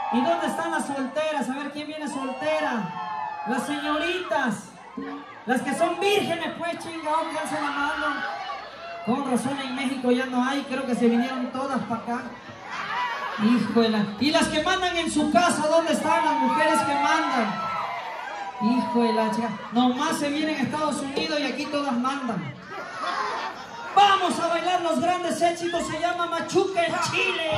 ¿Y dónde están las solteras? A ver, ¿quién viene soltera? Las señoritas. Las que son vírgenes, pues, chingado, que alzan la mano. Con razón en México ya no hay, creo que se vinieron todas para acá. Híjole. Y las que mandan en su casa, ¿dónde están las mujeres que mandan? Hijo de la chica. Nomás se vienen a Estados Unidos y aquí todas mandan. Vamos a bailar los grandes éxitos, se llama Machuca en Chile.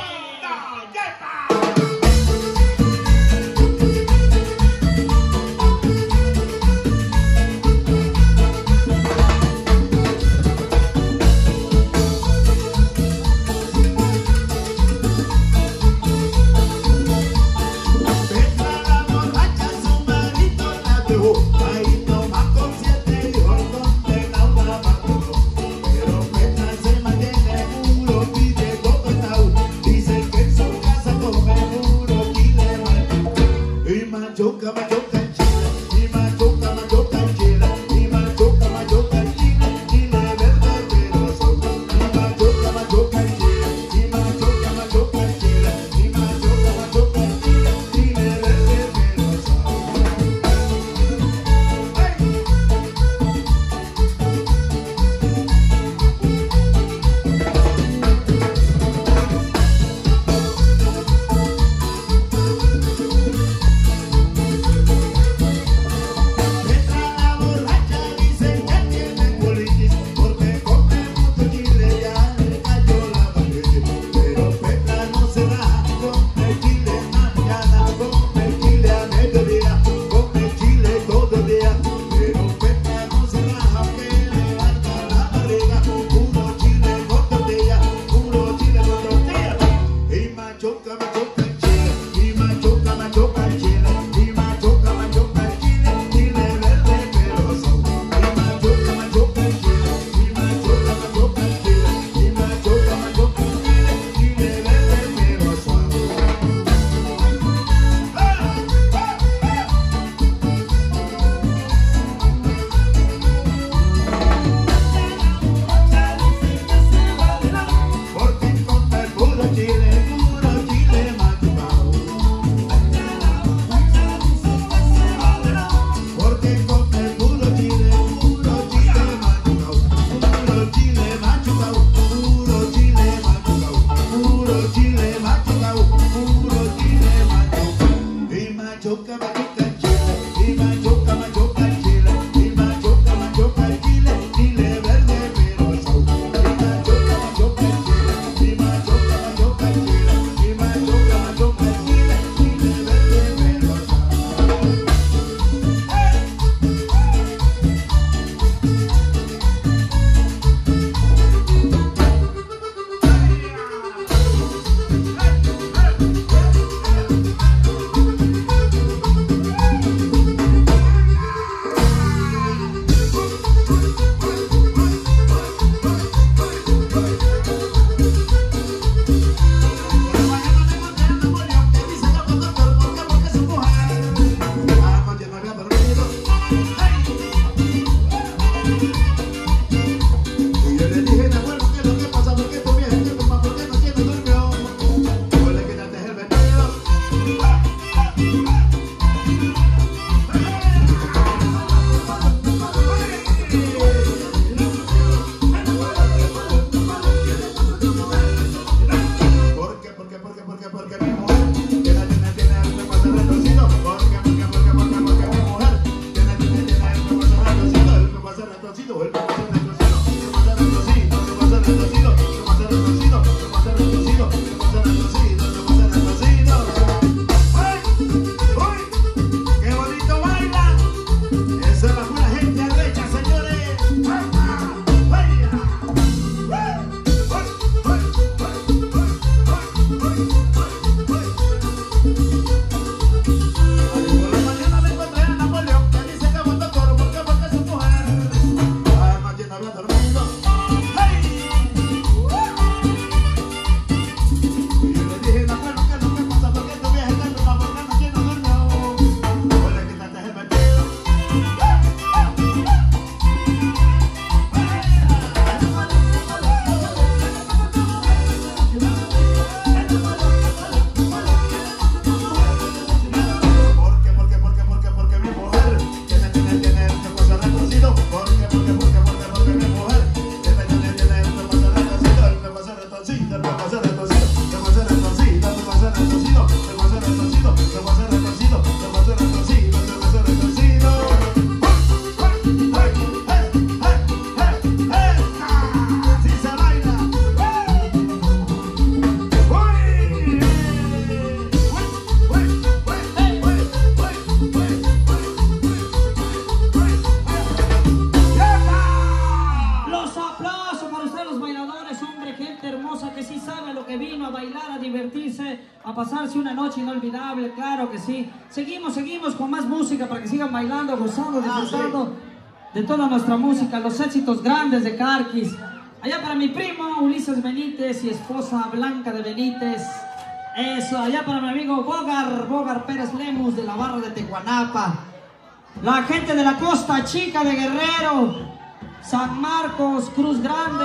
Aplausos para ustedes los bailadores, hombre, gente hermosa que sí sabe a lo que vino, a bailar, a divertirse, a pasarse una noche inolvidable, claro que sí. Seguimos con más música para que sigan bailando, gozando, disfrutando de toda nuestra música, los éxitos grandes de Carquis. Allá para mi primo Ulises Benítez y esposa Blanca de Benítez. Eso, allá para mi amigo Bogar Pérez Lemus de la barra de Tecuanapa. La gente de la Costa Chica de Guerrero, San Marcos, Cruz Grande,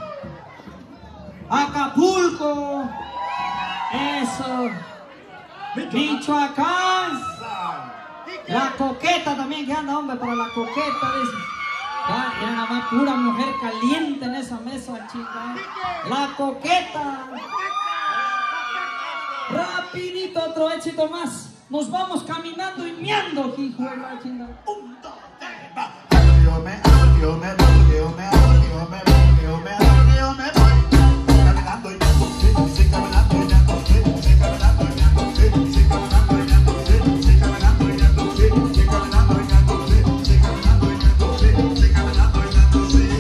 Acapulco, eso, Michoacán, la Coqueta también, que anda, hombre, para la Coqueta, dice. Ya, era nada más pura mujer caliente en esa mesa, chica. La Coqueta. Rapidito, otro éxito más. Nos vamos caminando y meando, hijo de la chingada. Yo me voy, caminando y sí, caminando y sí, caminando y sí, caminando y sí, caminando y sí, caminando y sí, caminando y sí, caminando y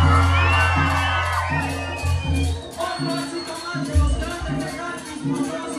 Otro éxito más de los grandes de Carquis,